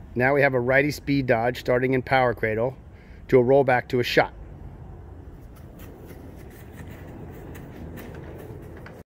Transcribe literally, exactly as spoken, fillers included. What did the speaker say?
Now we have a righty speed dodge starting in Power Cradle to a rollback to a shot.